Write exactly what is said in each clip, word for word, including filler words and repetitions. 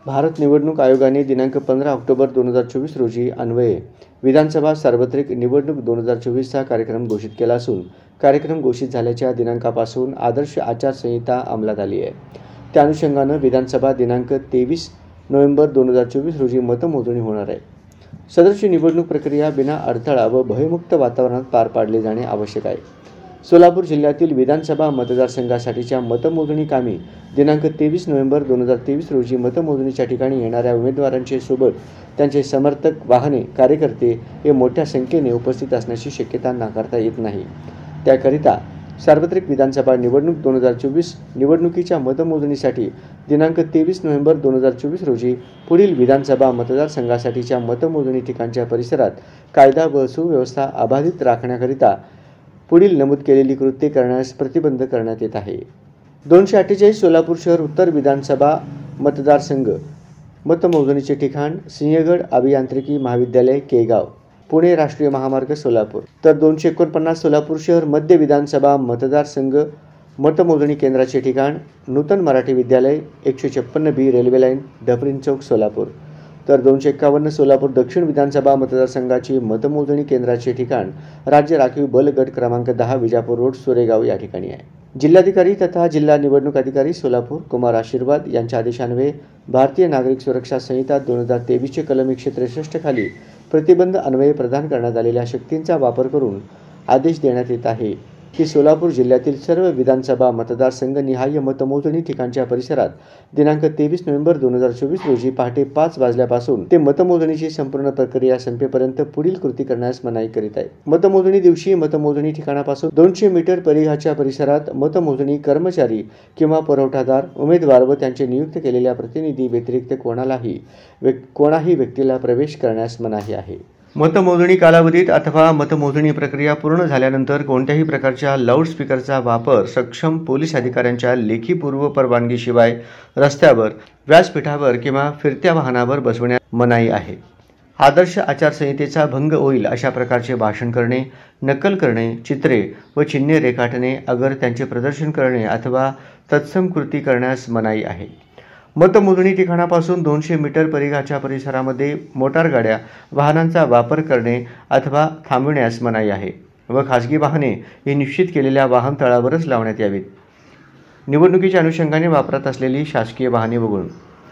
भारत निवडणूक आयोगाने दिनांक पंधरा ऑक्टोबर दोन हजार चोवीस रोजी अन्वये विधानसभा सार्वत्रिक निवडणूक दोन हजार चोवीसचा कार्यक्रम घोषित केला असून कार्यक्रम घोषित झाल्याच्या दिनांकापासून आदर्श आचारसंहिता अंमलात आली आहे। त्या अनुषंगानं विधानसभा दिनांक तेवीस नोव्हेंबर दोन हजार चोवीस रोजी मतमोजणी होणार आहे। सदरची निवडणूक प्रक्रिया बिना अडथळा व भयमुक्त वातावरणात पार पाडली जाणे आवश्यक आहे। सोलापूर जिल्ह्यातील विधानसभा मतदारसंघासाठीच्या मतमोजणी कामी दिनांक तेवीस नोव्हेंबर दोन हजार तेवीस रोजी मतमोजणीच्या ठिकाणी येणाऱ्या उमेदवारांचे सोबत त्यांचे समर्थक, वाहने, कार्यकर्ते हे मोठ्या संख्येने उपस्थित असण्याची शक्यता नाकारता येत नाही। त्याकरिता सार्वत्रिक विधानसभा निवडणूक दोन हजार चोवीस निवडणुकीच्या मतमोजणीसाठी दिनांक तेवीस नोव्हेंबर दोन हजार चोवीस रोजी पुढील विधानसभा मतदारसंघासाठीच्या मतमोजणी ठिकाणच्या परिसरात कायदा व सुव्यवस्था अबाधित राखण्याकरिता पुढील नमूद केलेली कृत्ये करण्यास प्रतिबंध करण्यात येत आहे। दोनशे अठ्ठेचाळीस सोलापूर शहर उत्तर विधानसभा मतदारसंघ मतमोजणीचे ठिकाण सिंहगड अभियांत्रिकी महाविद्यालय केगाव, पुणे राष्ट्रीय महामार्ग सोलापूर। तर दोनशे एकोणपन्नास सोलापूर शहर मध्य विधानसभा मतदारसंघ मतमोजणी केंद्राचे ठिकाण नूतन मराठी विद्यालय एकशे छप्पन्न B railway line Dufferin Chowk Solapur. तर दोनशे एक्कावन्न सोलापूर दक्षिण विधानसभा मतदारसंघाची मतमोजणी केंद्राचे ठिकाण राज्य राखीव बल गट क्रमांक दहा विजापूर रोड सोरेगाव या ठिकाणी आहे। जिल्हाधिकारी तथा जिल्हा निवडणूक अधिकारी सोलापूर कुमार आशीर्वाद यांच्या आदेशान्वये भारतीय नागरिक सुरक्षा संहिता दोन हजार तेवीसचे कलम एकशे त्रेसष्ट खाली प्रतिबंध अन्वये प्रदान करण्यात आलेल्या शक्तींचा वापर करून आदेश देण्यात येत आहे की सोलापूर जिल्ह्यातील सर्व विधानसभा मतदारसंघ निहाय मतमोजणी ठिकाणच्या परिसरात दिनांक तेवीस नोव्हेंबर दोन हजार चोवीस रोजी पहाटे पाच वाजल्यापासून ते मतमोजणीची संपूर्ण प्रक्रिया संपेपर्यंत पुढील कृती करण्यास मनाई करीत आहे। मतमोजणी दिवशी मतमोजणी ठिकाणापासून दोनशे मीटर परिघाच्या परिसरात मतमोजणी कर्मचारी किंवा पुरवठादार, उमेदवार व त्यांचे नियुक्त केलेल्या प्रतिनिधी व्यतिरिक्त कोणालाही कोणाही व्यक्तीला प्रवेश करण्यास मनाई आहे। मतमोजणी कालावधीत अथवा मतमोजणी प्रक्रिया पूर्ण झाल्यानंतर कोणत्याही प्रकारच्या लाऊडस्पीकरचा वापर सक्षम पोलीस अधिकाऱ्यांच्या लेखी पूर्व परवानगीशिवाय रस्त्यावर, व्यासपीठावर किंवा फिरत्या वाहनावर बसवण्यास मनाई आहे। आदर्श आचारसंहितेचा भंग होईल अशा प्रकारचे भाषण करणे, नक्कल करणे, चित्रे व चिन्हे रेखाटणे, अगर त्यांचे प्रदर्शन करणे अथवा तत्सम कृती करण्यास मनाई आहे। मतमोजणी ठिकाणापासून दोनशे मीटर परिघाच्या परिसरामध्ये मोटार गाड्या, वाहनांचा वापर करणे अथवा थांबविण्यास मनाई आहे व खासगी वाहने ही निश्चित केलेल्या वाहनतळावरच लावण्यात यावीत। निवडणुकीच्या अनुषंगाने वापरात असलेली शासकीय वाहने वगळून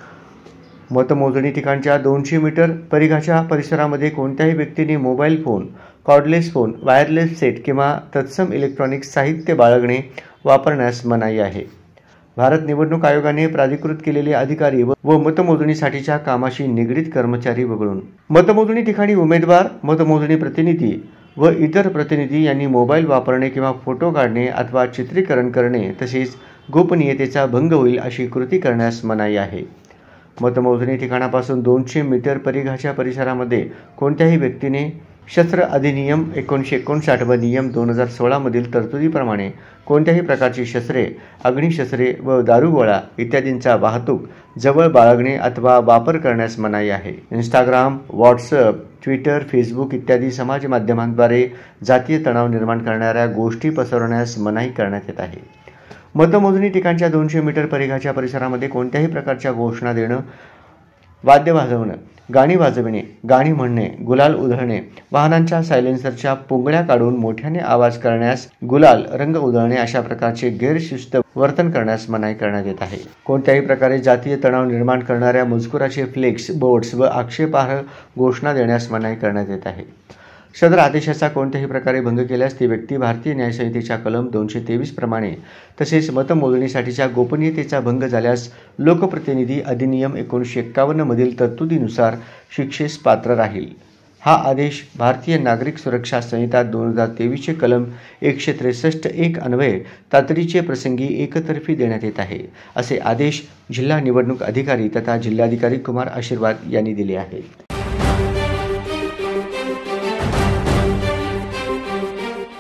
मतमोजणी ठिकाणच्या दोनशे मीटर परिघाच्या परिसरामध्ये कोणत्याही व्यक्तीने mobile phone, cordless phone, wireless set किंवा तत्सम इलेक्ट्रॉनिक साहित्य बाळगणे, वापरण्यास मनाई आहे। भारत निवडणूक आयोगाने प्राधिकृत केलेले अधिकारी व मतमोजणीसाठीच्या कामाशी निगडीत कर्मचारी वगळून मतमोजणी ठिकाणी उमेदवार, मतमोजणी प्रतिनिधी व इतर प्रतिनिधी यांनी मोबाईल वापरणे किंवा फोटो काढणे अथवा चित्रीकरण करणे तसेच गोपनीयतेचा भंग होईल अशी कृती करण्यास मनाई आहे। मतमोजणी ठिकाणापासून दोनशे मीटर परिघाच्या परिसरामध्ये कोणत्याही व्यक्तीने शस्त्र अधिनियम एकोणीसशे एकोणसाठ व नियम दोन हजार सोळा मधील तरतुदीप्रमाणे कोणत्याही प्रकारची शस्त्रे, अग्निशस्त्रे व दारुगोळा इत्यादींचा वाहतूक जवळ बाळगणे अथवा वापर करण्यास मनाई आहे। इंस्टाग्राम, व्हॉट्सअप, ट्विटर, फेसबुक इत्यादी समाज माध्यमांद्वारे जातीय तणाव निर्माण करणाऱ्या गोष्टी पसरवण्यास मनाई करण्यात येत आहे। मतमोजणी ठिकाणच्या दोनशे मीटर परिघाच्या परिसरामध्ये कोणत्याही प्रकारच्या घोषणा देणं, वाद्य वाजवणं, गाणी वाजविणे, गाणी म्हणणे, गुलाल उधळणे, वाहनांच्या सायलेन्सरच्या पुंगळ्या काढून मोठ्याने आवाज करण्यास, गुलाल रंग उधळणे अशा प्रकारचे गैरशिस्त वर्तन करण्यास मनाई करण्यात येत आहे। कोणत्याही प्रकारे जातीय तणाव निर्माण करणाऱ्या मजकुराचे फ्लेक्स, बोर्ड्स व आक्षेपार्ह घोषणा देण्यास मनाई करण्यात येत आहे। सदर आदेशाचा कोणत्याही प्रकारे भंग केल्यास ती व्यक्ती भारतीय न्यायसंहितेच्या कलम दोनशे तेवीस प्रमाणे तसेच मतमोजणीसाठीच्या गोपनीयतेचा भंग झाल्यास लोकप्रतिनिधी अधिनियम एकोणीसशे एक्कावन्न मधील तरतुदीनुसार शिक्षेस पात्र राहील। हा आदेश भारतीय नागरिक सुरक्षा संहिता दोन हजार तेवीसचे कलम एकशे त्रेसष्ट एक अन्वये तातडीचे प्रसंगी एकतर्फी देण्यात येत आहे, असे आदेश जिल्हा निवडणूक अधिकारी तथा जिल्हाधिकारी कुमार आशीर्वाद यांनी दिले आहेत।